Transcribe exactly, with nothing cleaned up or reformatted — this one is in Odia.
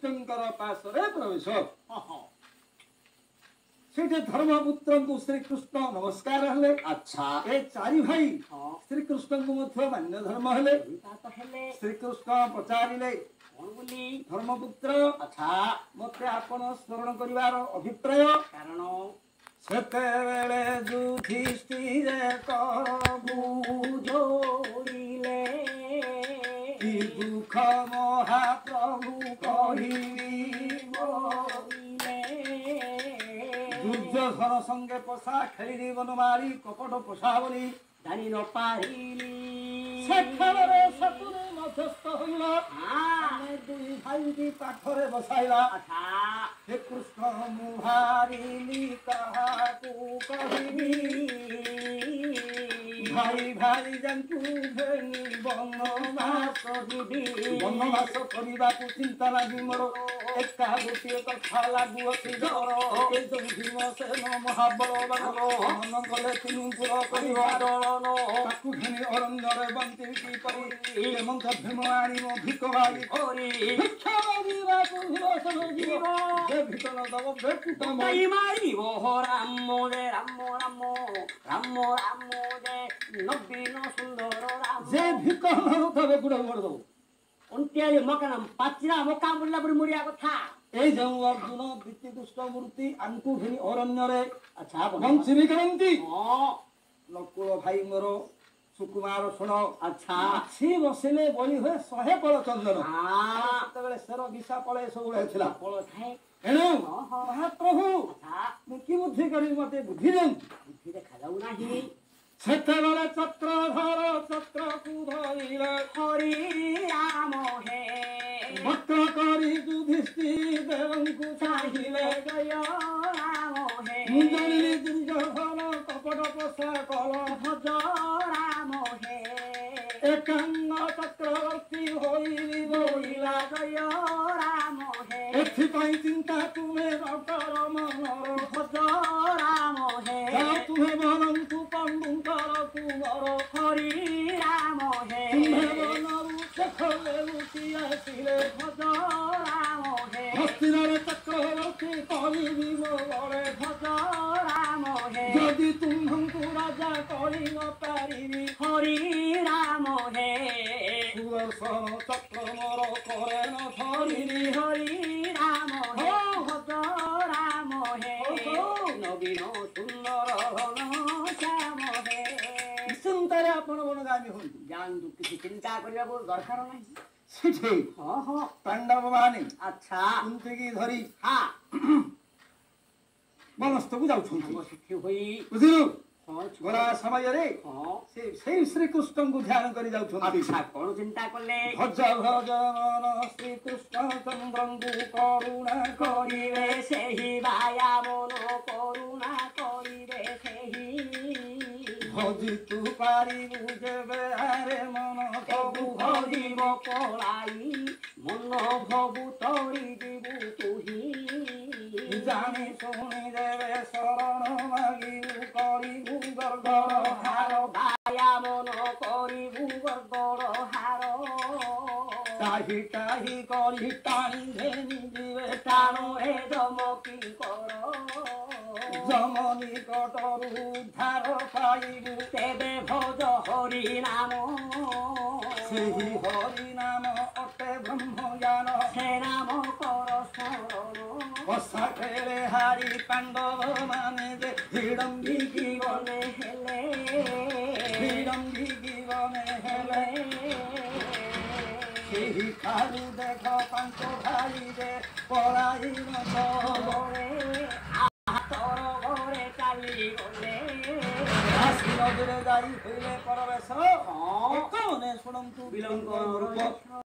श्रीकृष्णଙ୍କର ପାଶରେ ପ୍ରବେଶ। ସେଠି ଧର୍ମପୁତ୍ରଙ୍କୁ ଶ୍ରୀକୃଷ୍ଣ ନମସ୍କାର ହେଲେ। ଆଚ୍ଛା ଏ ଚାରି ଭାଇ ଶ୍ରୀକୃଷ୍ଣଙ୍କୁ ମଧ୍ୟ ମାନ୍ୟ ଧର୍ମ ହେଲେ। ଶ୍ରୀକୃଷ୍ଣ ପଚାରିଲେ ଧର୍ମପୁତ୍ର ଆଚ୍ଛା ମତେ ଆପଣ ସ୍ମରଣ କରିବାର ଅଭିପ୍ରାୟ କାରଣ ସେତେବେଳେ ଯୁଧିଷ୍ଠିର କବୁ ଯୋଡ଼ିଲେ କି ଦୁଃଖ ମହାପ୍ରଭୁ କହିବି ଦୁର୍ଯ୍ୟୋଧନ ସଙ୍ଗେ ପୋଷା ଖେଳିଲି ବନମାଳି କପଟ ପୋଷା ବୋଲି ଜାଣି ନ ପାରିଲି ସେ ଖେଳରେ ଶକୁନି ମଧ୍ୟସ୍ଥ ହୋଇଲା। ଆମେ ଦୁଇ ଭାଇକି ପାଖରେ ବସାଇଲା। ହେ କୃଷ୍ଣ ମୁଁ ହାରିଲି କାହାକୁ କହିବି ଭାଇ ଭାଇ ଯାଙ୍କୁ ଘେନି ବନବାସ ଯିବି ବନବାସ କରିବାକୁ ଚିନ୍ତା ଲାଗି ମୋର ଏକା ଗୋଟିଏ କଥା ଲାଗୁଅଛି ଡର ଏ ଯୋଉ ଭୀମସେନ ମହାବଳ ବାନର ମନ କଲେ ତିନି ପୁର କରିବା ଦଳନ ତାକୁ ଘେନି ଅରଣ୍ୟରେ ବନ୍ତି କିପରି ହେମନ୍ତ ଭୀମ ଆଣିବ ଭିକ ମାଗି କରି ଭିକ୍ଷା ମାଗିବାକୁ ଭୀମସେନ ଯିବ ଯେ ଭିକ ନ ଦବ ବେକୁଟ ମାରିବ ରାମ ରେ ରାମ ରାମ ରାମ ରାମ ରେ ନବୀନ ସୁନ୍ଦର ରାମ ଯେ ଭିକ ନ ଦବ ଗୁଡ଼ ମୋଡ଼ ଦବ ଅଣ୍ଟିଆଳି ମକା ପାଚିଲା ମକା ବୁଲିଲା ପରି ମୁଡ଼ିଆ କଥା এই ଯେଉଁ ଅର୍ଜୁନ ବିତିଦୁଷ୍ଟ ମୂର୍ତ୍ତି ଆଙ୍କୁ ଘେନି ଅରଣ୍ୟରେ ଆଚ୍ଛା ବଂଶୀ କରନ୍ତି ନକୁଳ ଭାଇ ମୋର ସୁକୁମାର ଶୁଣ ଆଚ୍ଛା ଆଛି ବସିଲେ ବଳି ହୁଏ ଶହେ ପଳ ଚନ୍ଦନ ସେତେବେଳେ ଶେର ବିଶା ପଳେ ସବୁବେଳେ ଥିଲା ପଳ ଥାଏ ଏଣୁ ମହାପ୍ରଭୁ ମୁଁ କି ବୁଦ୍ଧି କରିବି ମତେ ବୁଦ୍ଧି ଦିଅନ୍ତୁ ବୁଦ୍ଧି ଦେଖାଯାଉ ନାହିଁ ସେତେବେଳେ ଚକ୍ରଧର ଚକ୍ରକୁ ଧରିଲେ ହରି ରାମ ହେ ଭକ୍ତ କରି ଯୁଧିଷ୍ଠିର ଦେବଙ୍କୁ ଚାହିଁଲେ ଜୟ ରାମ ହେ ମୁଁ ଜାଣିଲି ଦୁର୍ଯ୍ୟୋଧନ କପଟ ପୋଷା କଳ ଭଜ ରାମ ହେ ଏକାଙ୍ଗ ଚକ୍ରବର୍ତ୍ତୀ ହୋଇଲି ବୋଇଲା ଜୟ ରାମ ହେ ଏଥିପାଇଁ ଚିନ୍ତା ତୁମେ ଡକ୍ଟର ମନର ଭଜ ରାମ ହେ ତୁମେ ବରଙ୍କୁ ପଣ୍ଡୁଙ୍କର କୁମର ହରି ରାମ ହେ ତୁମେ ବନରୁ ଦେଖଲେ ଲୁଚି ଆସିଲେ ଭଜ ରାମ ହେ ହସ୍ତିନାରେ ଚକ୍ରବର୍ତ୍ତୀ କହିବି ମୋ ବଳେ ଭଜ ରାମ ହେ ଯଦି ତୁମ୍ଭଙ୍କୁ ରାଜା କରି ନ ପାରିବି ହରି ରାମ ହେ ସୁଦର୍ଶନ ଚକ୍ର ମୋର କରେ ନ ଧରିଲି ହରି ରାମ ହେ ଭଜ ରାମ ହେ ନବୀନ ସୁନ୍ଦର ଘନ ଶ୍ୟାମ ହେ ଚିନ୍ତାରେ ଆପଣ ବନଗାମୀ ହୁଅନ୍ତୁ ଜାଣନ୍ତୁ କିଛି ଚିନ୍ତା କରିବାକୁ ଦରକାର ନାହିଁ ସେଠି ହଁ ହଁ ପାଣ୍ଡବ ମାନେ ଆଚ୍ଛା କୁନ୍ତିକି ଧରି ହଁ ବନସ୍ଥକୁ ଯାଉଛନ୍ତି ସେଠି ହୋଇ ବୁଝିଲୁ ହଁ ଗଲା ସମୟରେ ହଁ ସେ ସେଇ ଶ୍ରୀକୃଷ୍ଣଙ୍କୁ ଧ୍ୟାନ କରି ଯାଉଛନ୍ତି ଆଚ୍ଛା କଣ ଚିନ୍ତା କଲେ ଭଜ ଭଜ ମନ ଶ୍ରୀକୃଷ୍ଣ ଚନ୍ଦ୍ରଙ୍କୁ କରୁଣା କରିବେ ସେହି ବାୟା ମନ କରୁଣା କରିବେ ସେହି ଭଜି ତୁ ପାରିବୁ ଯେବେ ଆରେ ମନ ସବୁ ଭରିବ ପଳାଇ ମନ ଭବୁ ତଳି ଯିବୁ ତୁହି ଜାଣି ଶୁଣି ଦେବେ ଶରଣ ମାଗିବୁ କରିବୁ ଗର୍ଗର ହାର ବାୟା ମନ କରିବୁ ଗର୍ଗର ହାର କାହି କାହି କରି ଟାଣି ଘେନି ଯିବେ ଟାଣ ଏ ଜମକି କର ଯମ ନିକଟରୁ ଉଦ୍ଧାର ପାଇବୁ ତେବେ ଭଜ ହରି ନାମ ସେହି ହରି ନାମ ଅଟେ ବ୍ରହ୍ମ ଜ୍ଞାନ ସେ ନାମ କର ସ୍ମରଣ ବସା ଖେଳେ ହାରି ପାଣ୍ଡବ ମାନେ ଯେ ଭିଡମ୍ବିକି ଜୀବନେ ହେଲେ ଭିଡମ୍ବିକି ବନେ ହେଲେ ସେହି ଠାରୁ ଦେଖ ପାଞ୍ଚ ଭାଇ ଯେ ପଳାଇ ନ ଗରେ ହାତର ଘରେ ଚାଲିଗଲେ ଆସି ନଦୀରେ ଯାଇ ହୋଇଲେ ପରବେଶ କୌଣେ ଶୁଣନ୍ତୁ ବିଲଙ୍କ ରୂପ